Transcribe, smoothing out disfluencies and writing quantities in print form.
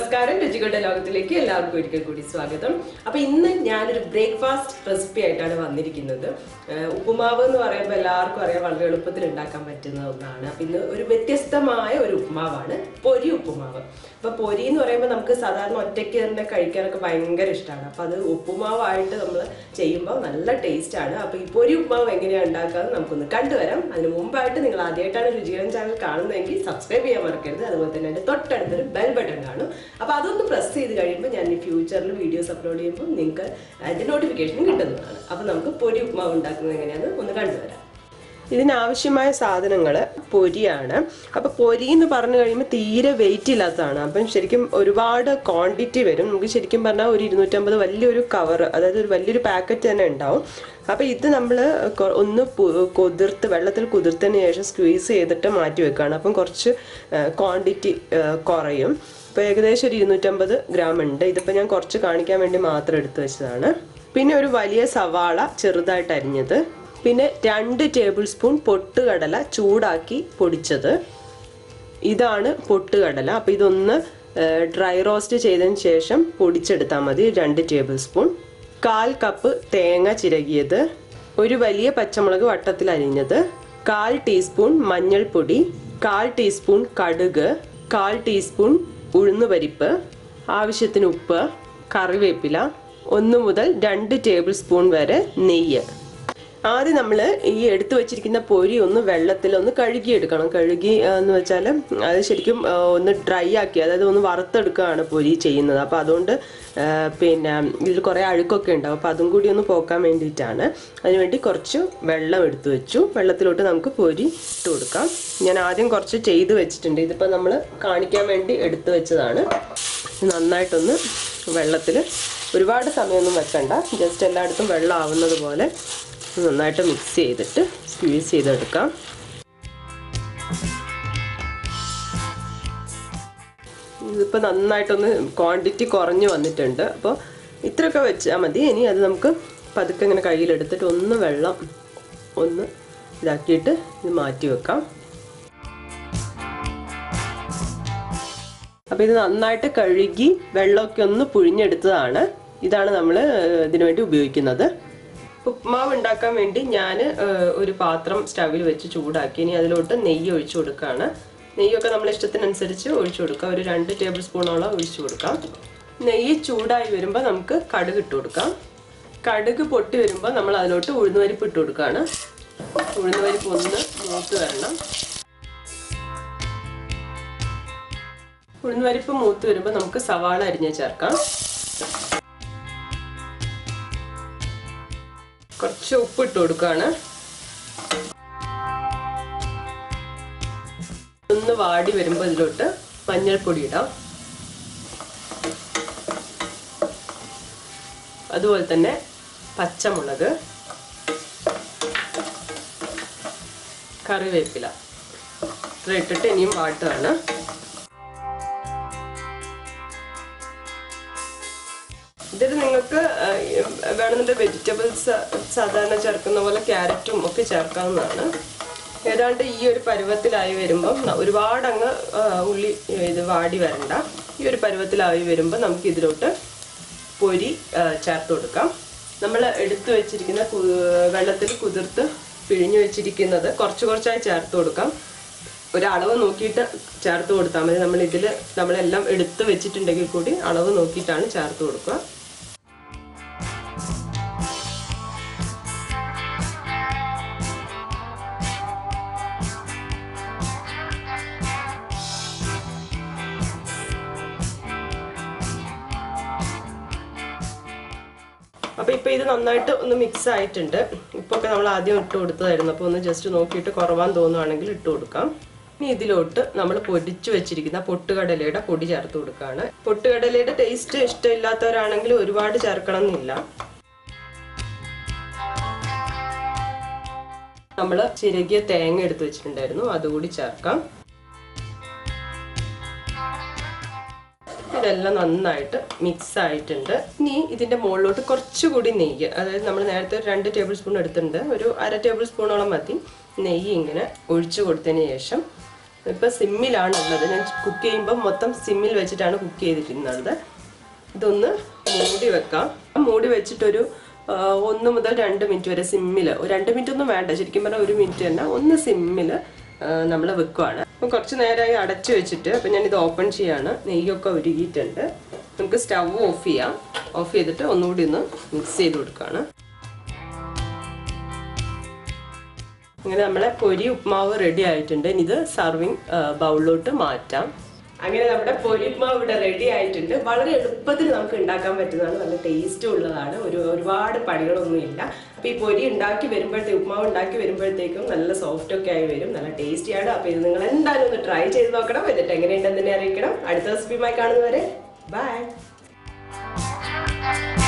നമസ്കാരം രുചികളുടെ ലോകത്തിലേക്ക് എല്ലാവർക്കും ഒരിക്കൽ കൂടി സ്വാഗതം. അപ്പോൾ ഇന്ന് ഞാനൊരു ബ്രേക്ക്ഫാസ്റ്റ് റെസിപ്പി ആയിട്ടാണ് വന്നിരിക്കുന്നത്. ഉപ്പുമാവ് എന്ന് പറയുമ്പോൾ എല്ലാവർക്കും അറിയാം വളരെ എളുപ്പത്തിൽ ഉണ്ടാക്കാൻ പറ്റുന്ന ഒന്നാണ്. അപ്പോൾ ഇന്ന് ഒരു വ്യത്യസ്തമായ ഒരു ഉപ്പുമാവാണ്, പൊരി ഉപ്പുമാവ്. അപ്പോൾ പൊരി എന്ന് പറയുമ്പോൾ നമുക്ക് സാധാരണ ഒറ്റയ്ക്ക് തന്നെ കഴിക്കാനൊക്കെ ഭയങ്കര ഇഷ്ടമാണ്. അപ്പോൾ അത് ഉപ്പുമാവായിട്ട് നമ്മൾ ചെയ്യുമ്പോൾ നല്ല ടേസ്റ്റാണ്. അപ്പോൾ ഈ പൊരി ഉപ്പുമാവ് എങ്ങനെയാണ് ഉണ്ടാക്കാമെന്ന് നമുക്കൊന്ന് കണ്ടുവരാം. അതിന് മുമ്പായിട്ട് നിങ്ങൾ ആദ്യമായിട്ടാണ് രുചികരൻ ചാനൽ കാണുന്നതെങ്കിൽ സബ്സ്ക്രൈബ് ചെയ്യാൻ മറക്കരുത്. അതുപോലെ തന്നെ അതിൻ്റെ തൊട്ടടുത്തൊരു ബെൽ ബട്ടൺ കാണും. അപ്പോൾ അതൊന്ന് പ്രസ് ചെയ്ത് കഴിയുമ്പോൾ ഞാൻ ഈ ഫ്യൂച്ചറിൽ വീഡിയോസ് അപ്ലോഡ് ചെയ്യുമ്പോൾ നിങ്ങൾക്ക് അതിൻ്റെ നോട്ടിഫിക്കേഷൻ കിട്ടുന്നതാണ്. അപ്പോൾ നമുക്ക് പൊരി ഉപ്പുമാവ് ഉണ്ടാക്കുന്നത് എങ്ങനെയാണെന്ന് ഒന്ന് കണ്ടുവരാം. ഇതിനാവശ്യമായ സാധനങ്ങൾ പൊരിയാണ്. അപ്പോൾ പൊരി എന്ന് പറഞ്ഞു കഴിയുമ്പോൾ തീരെ വെയിറ്റ് ഇല്ലാത്തതാണ്. അപ്പം ശരിക്കും ഒരുപാട് ക്വാണ്ടിറ്റി വരും. നമുക്ക് ശരിക്കും പറഞ്ഞാൽ ഒരു 250 വലിയൊരു കവർ, അതായത് ഒരു വലിയൊരു പാക്കറ്റ് തന്നെ ഉണ്ടാവും. അപ്പോൾ ഇത് നമ്മൾ ഒന്ന് കുതിർത്ത് വെള്ളത്തിൽ കുതിർത്തതിന് ശേഷം സ്ക്വീസ് ചെയ്തിട്ട് മാറ്റി വെക്കുകയാണ്. അപ്പം കുറച്ച് ക്വാണ്ടിറ്റി കുറയും. ഇപ്പോൾ ഏകദേശം ഒരു 250 ഗ്രാം ഉണ്ട്. ഇതിപ്പോൾ ഞാൻ കുറച്ച് കാണിക്കാൻ വേണ്ടി മാത്രം എടുത്തു വെച്ചതാണ്. പിന്നെ ഒരു വലിയ സവാള ചെറുതായിട്ട് അരിഞ്ഞത്, പിന്നെ 2 ടേബിൾ സ്പൂൺ പൊട്ടുകടല ചൂടാക്കി പൊടിച്ചത്. ഇതാണ് പൊട്ടുകടല. അപ്പോൾ ഇതൊന്ന് ഡ്രൈ റോസ്റ്റ് ചെയ്തതിന് ശേഷം പൊടിച്ചെടുത്താൽ മതി. 2 ടേബിൾ സ്പൂൺ. 1/4 കപ്പ് തേങ്ങ ചിരകിയത്, ഒരു വലിയ പച്ചമുളക് വട്ടത്തിൽ അരിഞ്ഞത്, 1/4 ടീസ്പൂൺ മഞ്ഞൾപ്പൊടി, 1/4 ടീസ്പൂൺ കടുക്, 1/4 ടീസ്പൂൺ ഉഴുന്നുപരിപ്പ്, ആവശ്യത്തിന് ഉപ്പ്, കറിവേപ്പില, 1 മുതൽ 2 ടേബിൾ സ്പൂൺ വരെ നെയ്യ്. ആദ്യം നമ്മൾ ഈ എടുത്തു വെച്ചിരിക്കുന്ന പൊരി ഒന്ന് വെള്ളത്തിലൊന്ന് കഴുകിയെടുക്കണം. കഴുകി എന്ന് വെച്ചാൽ അത് ശരിക്കും ഒന്ന് ഡ്രൈ ആക്കി, അതായത് ഒന്ന് വറുത്തെടുക്കുകയാണ് പൊരി ചെയ്യുന്നത്. അപ്പോൾ അതുകൊണ്ട് പിന്നെ ഇതിൽ കുറേ അഴുക്കൊക്കെ ഉണ്ടാവും. അപ്പോൾ അതും കൂടി ഒന്ന് പോക്കാൻ വേണ്ടിയിട്ടാണ്. അതിനുവേണ്ടി കുറച്ച് വെള്ളം എടുത്തു വെച്ചു. വെള്ളത്തിലോട്ട് നമുക്ക് പൊരി ഇട്ട് കൊടുക്കാം. ഞാൻ ആദ്യം കുറച്ച് ചെയ്ത് വെച്ചിട്ടുണ്ട്. ഇതിപ്പോൾ നമ്മൾ കാണിക്കാൻ വേണ്ടി എടുത്തു വെച്ചതാണ്. നന്നായിട്ടൊന്ന് വെള്ളത്തിൽ ഒരുപാട് സമയമൊന്നും വെക്കണ്ട, ജസ്റ്റ് എല്ലായിടത്തും വെള്ളം ആവുന്നത് പോലെ നന്നായിട്ട് മിക്സ് ചെയ്തിട്ട് സ്ക്വീസ് ചെയ്തെടുക്കാം. ഇതിപ്പോൾ നന്നായിട്ടൊന്ന് ക്വാണ്ടിറ്റി കുറഞ്ഞു വന്നിട്ടുണ്ട്. അപ്പോൾ ഇത്രയൊക്കെ വെച്ചാൽ മതി. ഇനി അത് നമുക്ക് പതുക്കെ ഇങ്ങനെ കയ്യിലെടുത്തിട്ട് ഒന്ന് വെള്ളം ഒന്ന് ഇതാക്കിയിട്ട് ഇത് മാറ്റി വെക്കാം. അപ്പോൾ ഇത് നന്നായിട്ട് കഴുകി വെള്ളമൊക്കെ ഒന്ന് പുഴിഞ്ഞെടുത്തതാണ്. ഇതാണ് നമ്മൾ ഇതിനു വേണ്ടി ഉപയോഗിക്കുന്നത്. ഉപ്പുമാവ് ഉണ്ടാക്കാൻ വേണ്ടി ഞാൻ ഒരു പാത്രം സ്റ്റവിൽ വെച്ച് ചൂടാക്കി. ഇനി അതിലോട്ട് നെയ്യ് ഒഴിച്ചു കൊടുക്കുകയാണ്. നെയ്യൊക്കെ നമ്മൾ ഇഷ്ടത്തിനനുസരിച്ച് ഒഴിച്ചു കൊടുക്കാം. ഒരു 2 ടേബിൾ സ്പൂണോളം ഒഴിച്ചു കൊടുക്കാം. നെയ്യ് ചൂടായി വരുമ്പോൾ നമുക്ക് കടുക് ഇട്ട് കൊടുക്കാം. കടുക് പൊട്ടി വരുമ്പോൾ നമ്മൾ അതിലോട്ട് ഉഴുന്നുപരിപ്പ് ഇട്ട് കൊടുക്കുകയാണ്. ഉഴുന്നുപരിപ്പ് ഒന്ന് മൂത്ത് വരണം. ഉഴുന്നുപരിപ്പ് മൂത്ത് വരുമ്പോൾ നമുക്ക് സവാള അരിഞ്ഞ് ചേർക്കാം. കുറച്ച് ഉപ്പ് ഇട്ട് കൊടുക്കുകയാണ്. ഒന്ന് വാടി വരുമ്പോൾ ഇതിലോട്ട് മഞ്ഞൾപ്പൊടി ഇടാം. അതുപോലെ തന്നെ പച്ചമുളക്, കറിവേപ്പില ഇത്ര ഇട്ടിട്ട് ഇനിയും വാട്ടുകയാണ്. ഇതിൽ നിങ്ങൾക്ക് വേണമെന്നുണ്ട് വെജിറ്റബിൾസ് സാധാരണ ചേർക്കുന്ന പോലെ ക്യാരറ്റും ഒക്കെ ചേർക്കാവുന്നതാണ്. ഏതാണ്ട് ഈ ഒരു പരുവത്തിലായി വരുമ്പം ഒരുപാട് അങ്ങ് ഉള്ളി ഇത് വാടി വരണ്ട. ഈ ഒരു പരുവത്തിലായി വരുമ്പോൾ നമുക്ക് ഇതിലോട്ട് പൊരി ചേർത്ത് കൊടുക്കാം. നമ്മൾ എടുത്തു വെച്ചിരിക്കുന്ന വെള്ളത്തിൽ കുതിർത്ത് പിഴിഞ്ഞു വെച്ചിരിക്കുന്നത് കുറച്ച് കുറച്ചായി ചേർത്ത് കൊടുക്കാം. ഒരളവ് നോക്കിയിട്ട് ചേർത്ത് കൊടുത്താൽ മതി. നമ്മളെല്ലാം എടുത്ത് വെച്ചിട്ടുണ്ടെങ്കിൽ കൂടി അളവ് നോക്കിയിട്ടാണ് ചേർത്ത് കൊടുക്കുക. അപ്പോൾ ഇപ്പോൾ ഇത് നന്നായിട്ട് ഒന്ന് മിക്സ് ആയിട്ടുണ്ട്. ഇപ്പൊക്കെ നമ്മൾ ആദ്യം ഇട്ട് കൊടുത്തതായിരുന്നു. അപ്പോൾ ഒന്ന് ജസ്റ്റ് നോക്കിയിട്ട് കുറവാൻ തോന്നുവാണെങ്കിൽ ഇട്ട് കൊടുക്കാം. ഇനി ഇതിലോട്ട് നമ്മൾ പൊടിച്ചു വെച്ചിരിക്കുന്ന പൊട്ടുകടലയുടെ പൊടി ചേർത്ത് കൊടുക്കുകയാണ്. പൊട്ടുകടലയുടെ ടേസ്റ്റ് ഇഷ്ടമില്ലാത്തവരാണെങ്കിൽ ഒരുപാട് ചേർക്കണം എന്നില്ല. നമ്മൾ ചിരകിയ തേങ്ങ എടുത്ത് വെച്ചിട്ടുണ്ടായിരുന്നു, അതുകൂടി ചേർക്കാം. ഇതെല്ലാം നന്നായിട്ട് മിക്സ് ആയിട്ടുണ്ട്. ഇനി ഇതിൻ്റെ മുകളിലോട്ട് കുറച്ചുകൂടി നെയ്യ്, അതായത് നമ്മൾ നേരത്തെ 2 ടേബിൾ സ്പൂൺ എടുത്തിട്ടുണ്ട്, ഒരു 1/2 ടേബിൾ സ്പൂണോളം മതി നെയ്യ് ഇങ്ങനെ ഒഴിച്ചു കൊടുത്തതിന് ശേഷം ഇപ്പം സിമ്മിലാണുള്ളത്. ഞാൻ കുക്ക് ചെയ്യുമ്പോൾ മൊത്തം സിമ്മിൽ വെച്ചിട്ടാണ് കുക്ക് ചെയ്തിരിക്കുന്നത്. ഇതൊന്ന് മൂടി വെക്കാം. മൂടി വെച്ചിട്ടൊരു 1 മുതൽ 2 മിനിറ്റ് വരെ സിമ്മിൽ, 2 മിനിറ്റ് ഒന്നും വേണ്ട, ശരിക്കും പറഞ്ഞാൽ 1 മിനിറ്റ് തന്നെ, ഒന്ന് സിമ്മിൽ നമ്മൾ വെക്കുവാണ്. അപ്പം കുറച്ച് നേരമായി അടച്ചു വെച്ചിട്ട് അപ്പം ഞാനിത് ഓപ്പൺ ചെയ്യാണ്. നെയ്യൊക്കെ ഉരുകിയിട്ടുണ്ട്. നമുക്ക് സ്റ്റവ് ഓഫ് ചെയ്യാം. ഓഫ് ചെയ്തിട്ട് ഒന്നുകൂടി ഒന്ന് മിക്സ് ചെയ്ത് കൊടുക്കുകയാണ്. അങ്ങനെ നമ്മളെ പൊരി ഉപ്മാവ് റെഡി ആയിട്ടുണ്ട്. ഇനി ഇത് സർവിങ് ബൗളിലോട്ട് മാറ്റാം. അങ്ങനെ നമ്മുടെ പൊരി ഉപ്മാവ് ഇവിടെ റെഡി ആയിട്ടുണ്ട്. വളരെ എളുപ്പത്തിൽ നമുക്ക് ഉണ്ടാക്കാൻ പറ്റുന്നതാണ്, നല്ല ടേസ്റ്റും ഉള്ളതാണ്, ഒരുപാട് പണികളൊന്നും ഇല്ല. അപ്പോൾ ഈ പൊരി ഉണ്ടാക്കി വരുമ്പോഴത്തേക്കും, ഉപ്മാവ് ഉണ്ടാക്കി വരുമ്പോഴത്തേക്കും നല്ല സോഫ്റ്റ് ഒക്കെ ആയി വരും, നല്ല ടേസ്റ്റിയാണ്. അപ്പോൾ ഇത് നിങ്ങൾ എന്തായാലും ഒന്ന് ട്രൈ ചെയ്ത് നോക്കണം. എന്നിട്ട് എങ്ങനെയുണ്ടെന്ന് തന്നെ അറിയിക്കണം. അടുത്ത റെസിപ്പിയുമായി കാണുന്നവരെ ബൈ.